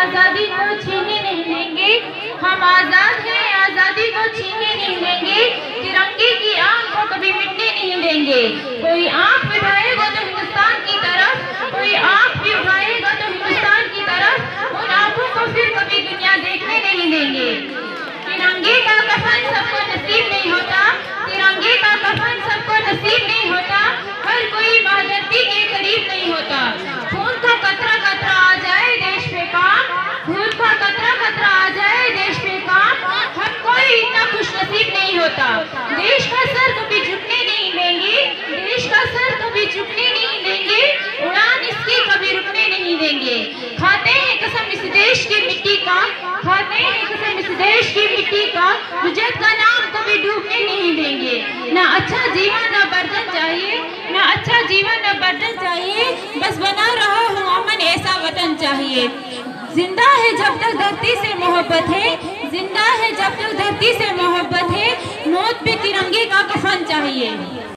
आजादी को छीने नहीं देंगे। हम आजाद हैं, आजादी को छीने नहीं देंगे। तिरंगे की आग को कभी मिटने नहीं देंगे। कोई आंख उठाएगा तो हिंदुस्तान की तरफ, कोई आंख भी उठाएगा तो हिंदुस्तान की तरफ, उन आंखों को फिर कभी दुनिया देखने नहीं देंगे। तिरंगे का कफन सबको नसीब नहीं होता, तिरंगे का कफन सबको नसीब नहीं होता। हर कोई महाधरती के करीब नहीं होता। खून का कतरा कतरा आ जाए देश पे काम, खून का कतरा कतरा आ जाए देश पे काम, हर कोई इतना खुशनसीब नहीं होता। देश का सर कभी झुकने नहीं देंगे, देश का सर कभी झुकने नहीं देंगे, उड़ान इसकी कभी रुकने नहीं देंगे। खाते हैं कसम इस देश की मिट्टी का, खाते हैं कसम इस देश की मिट्टी का, हुज्जत का नाम कभी डूबने नहीं देंगे। ना अच्छा जीवन न बर्तन चाहिए, ना अच्छा जीवन न बर्तन चाहिए, बस बना रहा हूँ अमन ऐसा वतन चाहिए। जिंदा है जब तक धरती से मोहब्बत है, जिंदा है जब तक धरती से मोहब्बत है, मौत पे तिरंगे का कफन चाहिए।